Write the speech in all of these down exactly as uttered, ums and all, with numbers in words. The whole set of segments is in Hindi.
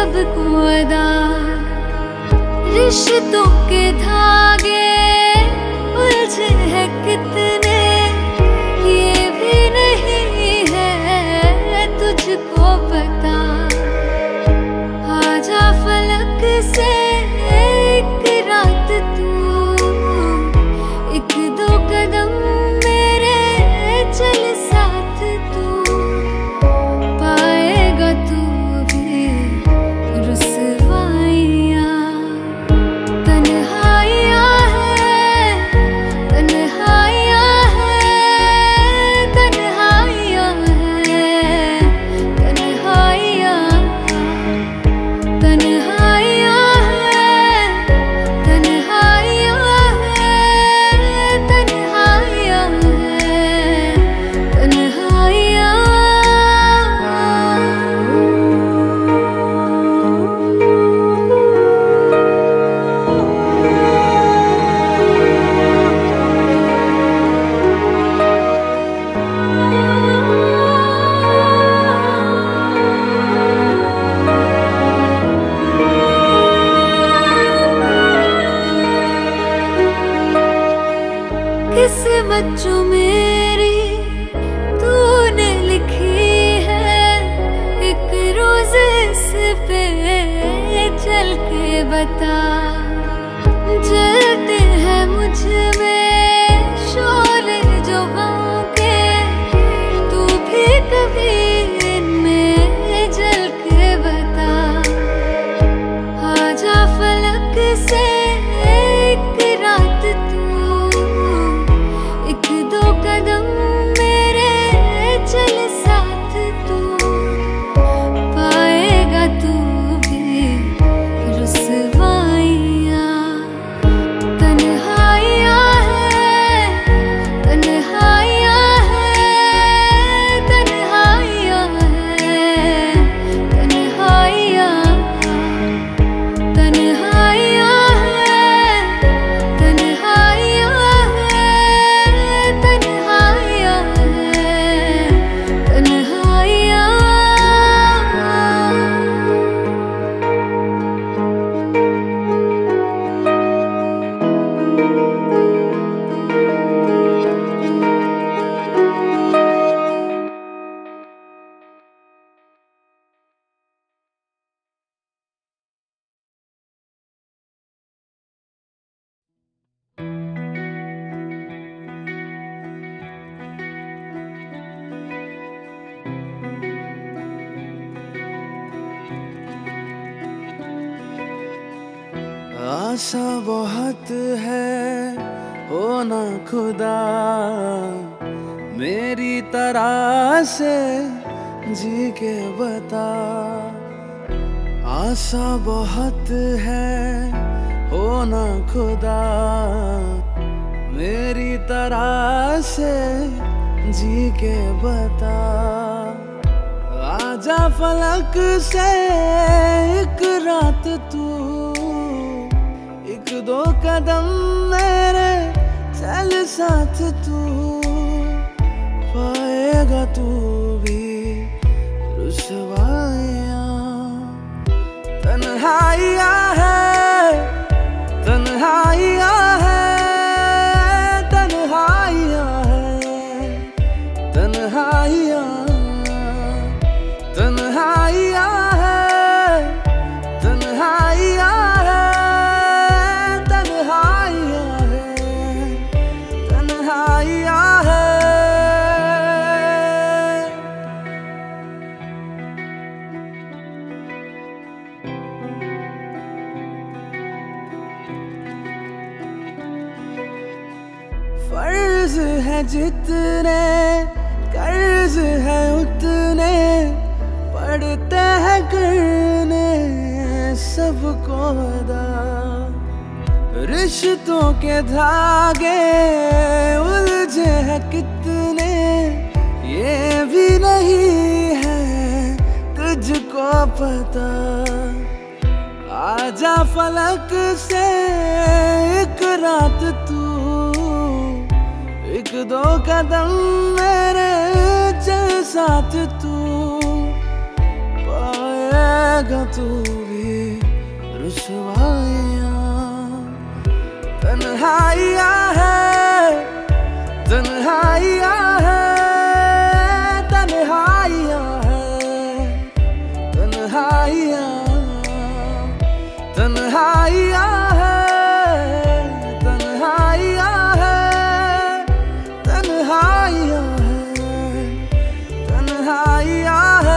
सबको अदा, रिश्तों के धागे उलझे हैं कितने, ये भी नहीं है तुझको पता। आजा फलक से एक रात तू, एक दो कदम मेरे चल साथ तू, पाएगा तू भी रुसवाइयाँ। तन्हाइयाँ है, तन्हाइयाँ है, तन्हाइयाँ है, तन्हाइयाँ, तन्हाइयाँ है, तन्हाइयाँ है, तन्हाइयाँ है, तन्हाइयाँ। किस्मत जो मेरी तूने लिखी है, एक रोज इस पे चल के बता। जलते हैं मुझ में शोले जो गम के, तू भी कभी इनमें जल के बता। आजा फलक से एक रात तू, एक दो कदम मेरे चल साथ तू, पाएगा तू भी रुसवाइयाँ। तन्हाइयाँ है, तन्हाइयाँ है, तन्हाइयाँ है, तन्हाइयाँ, तन्हाइयाँ है, तन्हाइयाँ है, तन्हाइयाँ है, तन्हाइयाँ। आशा बहुत है होना खुदा, मेरी तरह से जी के बता। आशा बहुत है होना खुदा, मेरी तरह से जी के बता। आजा फलक से एक रात तू, एक दो कदम मेरे चल साथ तू, पाएगा तू भी रुसवाइयाँ। तन्हाइयाँ है, तन्हाइयाँ है, तन्हाइयाँ है, तन्हाइयाँ, तन्हाइयाँ है, तन्हाइयाँ है, तन्हाइयाँ है, तन्हाइयाँ है। फर्ज है जितने कर्ज है उतने, पड़ते हैं करने सबको अदा। रिश्तों के धागे उलझे हैं कितने, ये भी नहीं है तुझको पता। आजा फलक से एक रात तू, एक दो कदम मेरे चल साथ तू, पाए सहेगा तू भी रुसवाइयाँ। तन्हाइयाँ है, तन्हाइयाँ है, तन्हाइयाँ है, तन्हाइयाँ, तन्हाइयाँ है, तन्हाइयाँ है, तन्हाइयाँ है, तन्हाइयाँ है।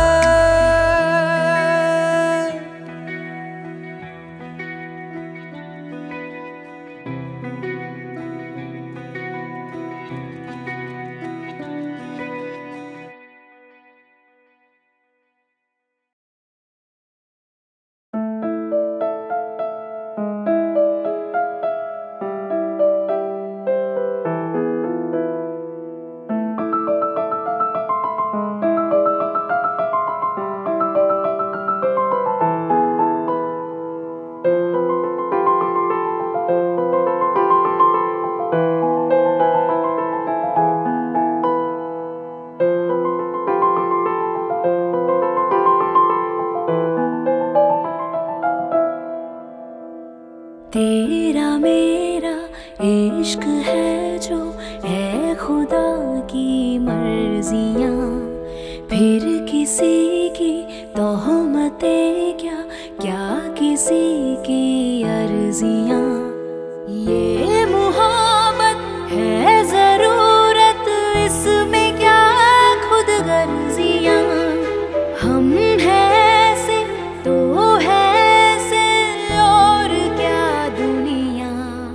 तेरा मेरा इश्क है जो है खुदा की मर्जियाँ, फिर किसी की तोहमतें क्या, क्या किसी की अर्जियाँ। ये मोहब्बत है ज़रूरत, इसमें क्या खुद गर्जियाँ। हम हैं से तो है से और क्या दुनिया।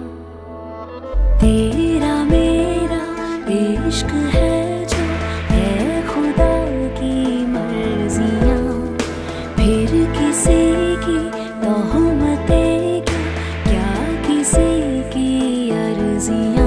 तेरा मेरा इश्क है जो है खुदा की मर्जियाँ, फिर किसी की तोहमतें क्या, क्या किसी की अर्जियाँ।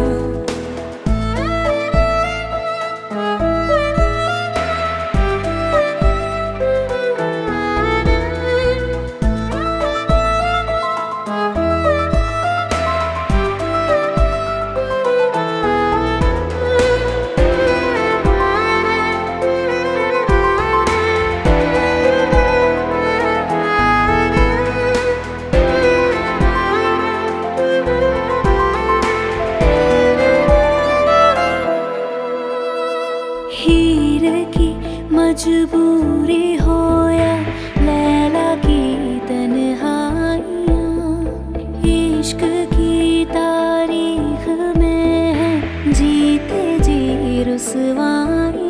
हीर की मजबूरी हो या लैला की तन्हाइयाँ, इश्क की तारीख में है जीते जी रुसवाइयाँ।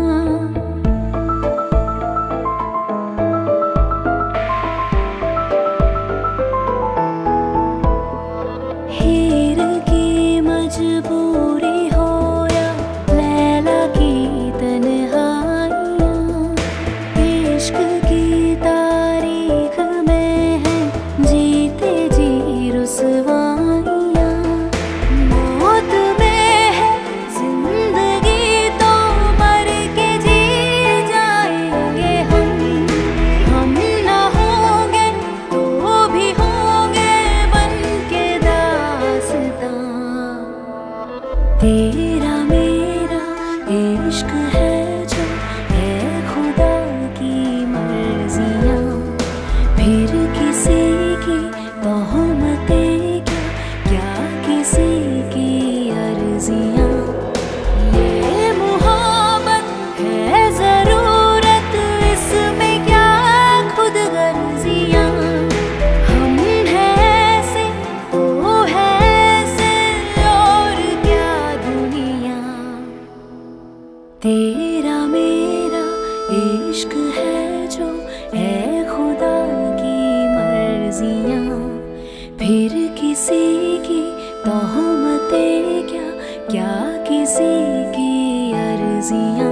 हीर की मजबूरी हो या लैला की तन्हाइयाँ, इश्क की तारीख में है जीते जी रुसवाइयाँ। मौत में है जिंदगी तो मर के जी जाएंगे हम। हम न होंगे तो भी होंगे बन के दास्तां। तेरा मेरा इश्क है जो है खुदा की मर्जियाँ, फिर किसी की तोहमतें क्या, क्या किसी की अर्जियाँ। ये मोहब्बत है ज़रूरत, इसमें क्या खुद गर्जियाँ। हम हैं से तो है से और क्या दुनिया। तेरा मेरा इश्क है जो है खुदा की मर्जियाँ, फिर किसी की तोहमतें क्या, क्या किसी की अर्जियाँ।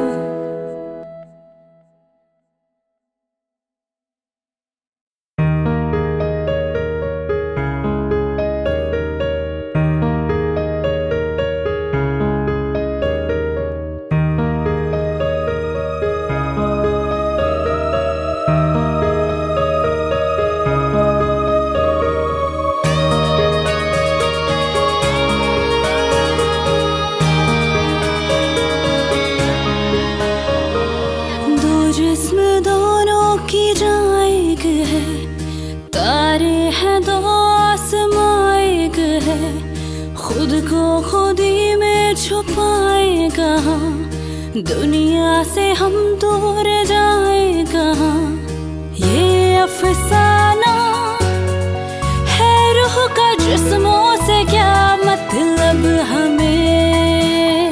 खुद को खुद ही में छुपाए कहाँ, दुनिया से हम दूर जाए कहाँ। ये अफसाना है रूह का, जिस्मों से क्या मतलब हमें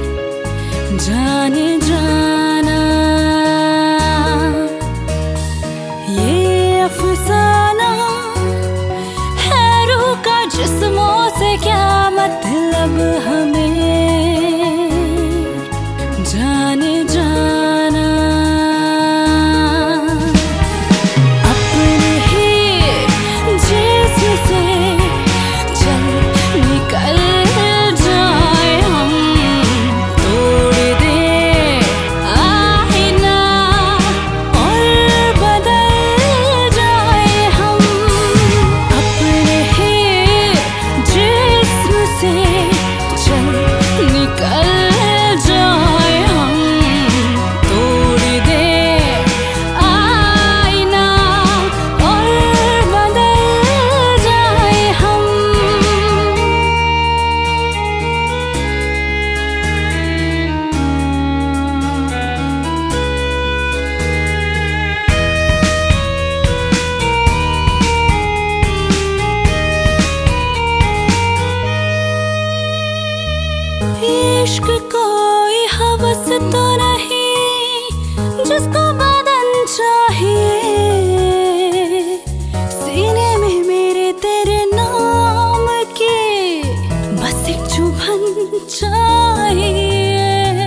जाने जाना। ये अफसाना है रूह का, जिस्मों से क्या मतलब हमें जाने जाना। अपने ही जिस्म से चल निकल जाए हम, तोड़ दे आईना और बदल जाए हम। अपने ही जिस्म से चल निकल जाए हम, तोड़ दे आईना और बदल जाए हम। इश्क कोई हवस तो नहीं जिसको बदन चाहिए, सीने में मेरे तेरे नाम के बस एक चुभन चाहिए।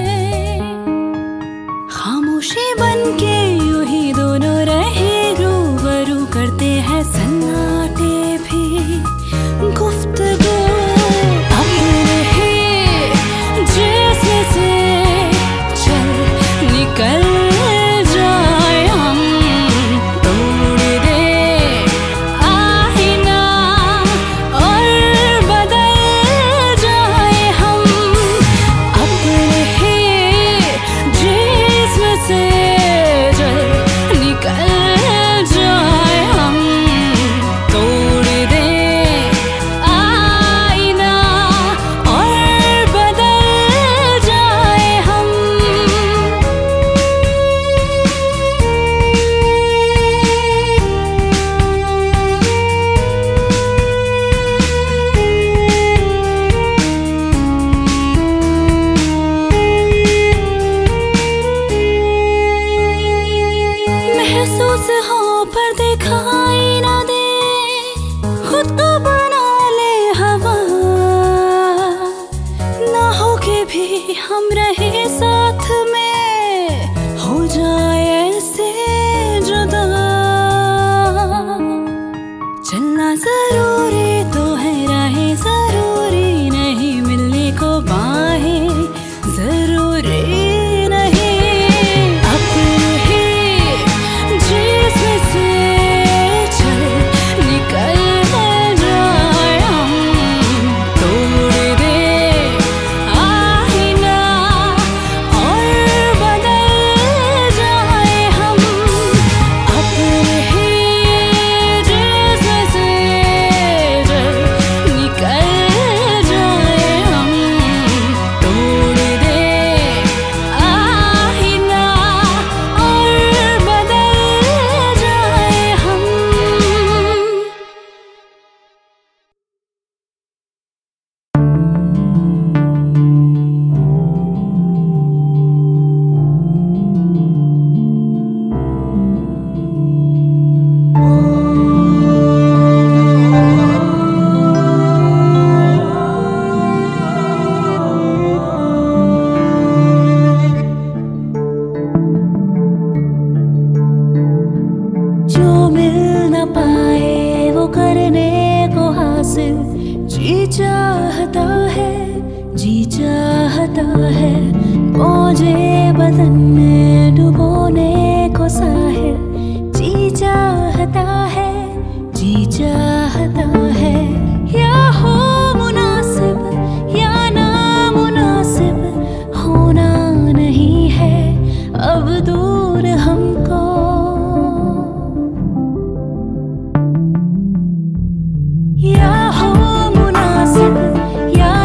खामोशी बन के यूं ही दोनों रहे रूबरू, करते हैं सन्नाटे भी गुफ्तगू। अपने ही जिस्म से चल निकल जाए हम, तोड़ दे आईना और बदल जाए हम। अपने ही जिस्म से चल निकल जाए हम, तोड़ दे आईना और बदल जाए हम। महसूस हो पर दिखाई ना दे, खुद को बना ले हवा, ना हो के भी हम रहे साथ में, हो जाए ऐसे जुदा। चलना जरूरी तो है, राहें जरूरी नहीं, मिलने को बाहें जरूरी नहीं। अपने ही जिस्म से चल निकल जाए हम, तोड़ दे आईना और बदल जाए हम। अपने ही जिस्म से चल निकल जाए हम, तोड़ दे आईना और बदल जाए हम। जो मिल न पाए वो करने को हासिल, जी चाहता है जी चाहता है, मौजे बदन में डुबोने को साहिल, जी चाहता है जी चाहता है। या हो मुनासिब या ना मुनासिब, होना नहीं है अब दूर हमको। या हो मुनासिब या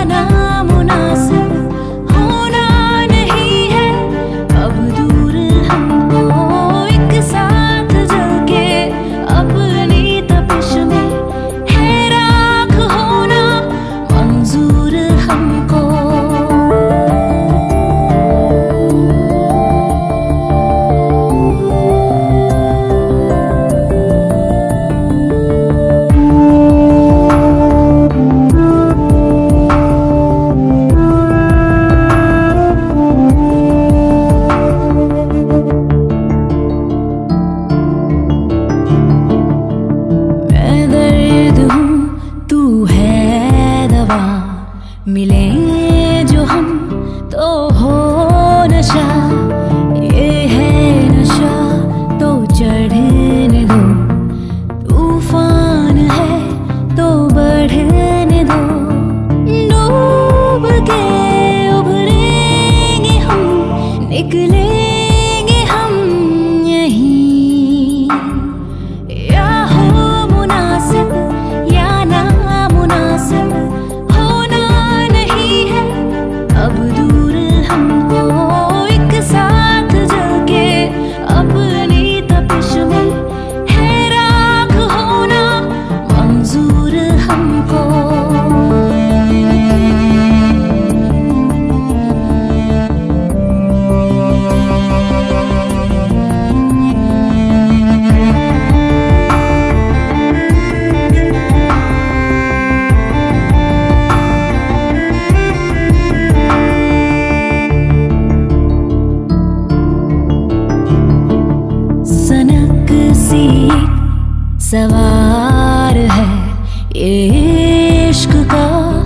मिले जो हम तो हो नशा, ये है नशा तो चढ़ने दो, तूफान है तो बढ़ने दो, डूब के उभरेंगे हम, निकलेंगे हम यहीं। या हो मुनासिब या ना मुनासिब, होना नहीं है अब दूर हमको, एक साथ जलके अपनी तपिश में है राख होना मंजूर हमको। सनक सी सवार है ये इश्क का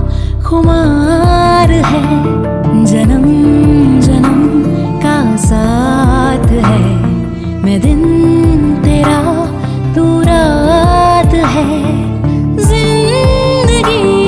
खुमार है, जन्म जन्म का साथ है, मैं दिन तेरा तू रात है, जिंदगी